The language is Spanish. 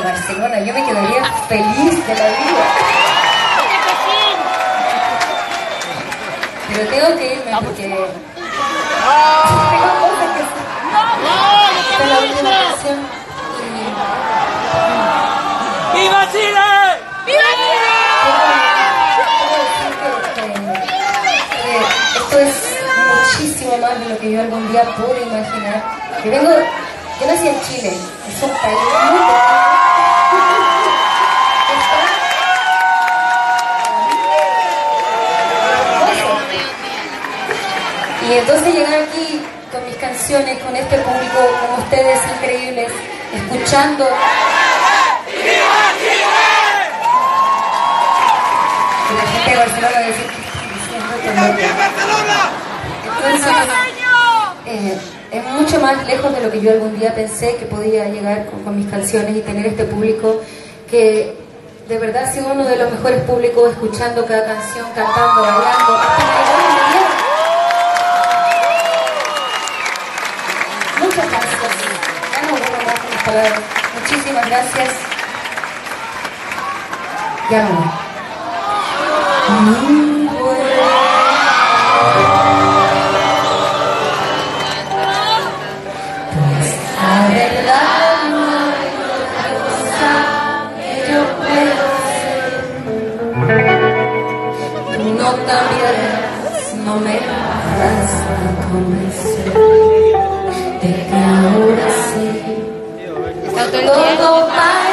Barcelona, yo me quedaría feliz de la vida. Pero tengo que irme porque tengo cosas que hacer. Esta es la última canción y... ¡Viva Chile! ¡Viva Chile! Esto es muchísimo más de lo que yo algún día pude imaginar. Yo nací en Chile, es un país muy pequeño. Y entonces llegar aquí con mis canciones, con este público, con ustedes increíbles, escuchando. Y la gente de Barcelona va a decir, ¿qué estás diciendo? Entonces, es mucho más lejos de lo que yo algún día pensé que podía llegar con mis canciones y tener este público que de verdad ha sido uno de los mejores públicos, escuchando cada canción, cantando, bailando, hasta que llegó el día. Muchas gracias. Ya no vuelvo más con mis palabras. Muchísimas gracias. Ya no voy. Pues la verdad no hay otra cosa que yo pueda hacer. Tú no cambiarás, no me vas a convencer de que ahora sí todo va a